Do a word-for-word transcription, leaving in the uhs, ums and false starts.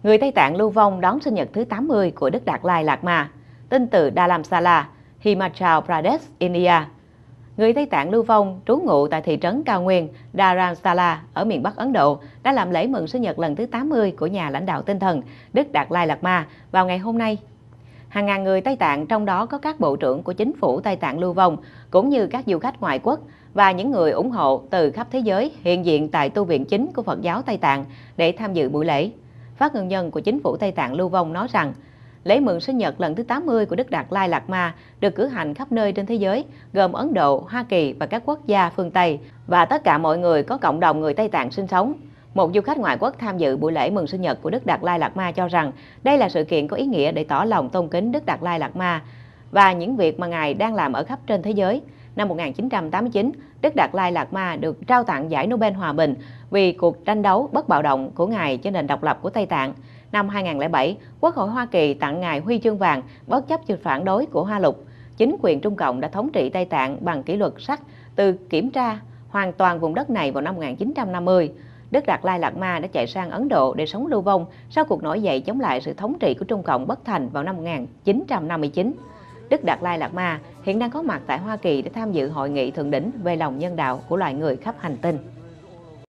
Người Tây Tạng lưu vong đón sinh nhật thứ tám mươi của Đức Đạt Lai Lạt Ma. Tin từ Dharamsala, Himachal Pradesh, India. Người Tây Tạng lưu vong trú ngụ tại thị trấn cao nguyên Dharamsala ở miền Bắc Ấn Độ đã làm lễ mừng sinh nhật lần thứ tám mươi của nhà lãnh đạo tinh thần Đức Đạt Lai Lạt Ma vào ngày hôm nay. Hàng ngàn người Tây Tạng, trong đó có các bộ trưởng của chính phủ Tây Tạng lưu vong, cũng như các du khách ngoại quốc và những người ủng hộ từ khắp thế giới hiện diện tại tu viện chính của Phật giáo Tây Tạng để tham dự buổi lễ. Phát ngôn nhân của chính phủ Tây Tạng lưu vong nói rằng, lễ mừng sinh nhật lần thứ tám mươi của Đức Đạt Lai Lạt Ma được cử hành khắp nơi trên thế giới, gồm Ấn Độ, Hoa Kỳ và các quốc gia phương Tây, và tất cả mọi người có cộng đồng người Tây Tạng sinh sống. Một du khách ngoại quốc tham dự buổi lễ mừng sinh nhật của Đức Đạt Lai Lạt Ma cho rằng đây là sự kiện có ý nghĩa để tỏ lòng tôn kính Đức Đạt Lai Lạt Ma và những việc mà Ngài đang làm ở khắp trên thế giới. Năm một nghìn chín trăm tám mươi chín, Đức Đạt Lai Lạt Ma được trao tặng giải Nobel Hòa bình vì cuộc tranh đấu bất bạo động của Ngài cho nền độc lập của Tây Tạng. Năm hai nghìn không trăm lẻ bảy, Quốc hội Hoa Kỳ tặng Ngài huy chương vàng bất chấp sự phản đối của Hoa Lục. Chính quyền Trung Cộng đã thống trị Tây Tạng bằng kỷ luật sắt từ kiểm tra hoàn toàn vùng đất này vào năm một nghìn chín trăm năm mươi. Đức Đạt Lai Lạt Ma đã chạy sang Ấn Độ để sống lưu vong sau cuộc nổi dậy chống lại sự thống trị của Trung Cộng bất thành vào năm một nghìn chín trăm năm mươi chín. Đức Đạt Lai Lạt Ma hiện đang có mặt tại Hoa Kỳ để tham dự hội nghị thượng đỉnh về lòng nhân đạo của loài người khắp hành tinh.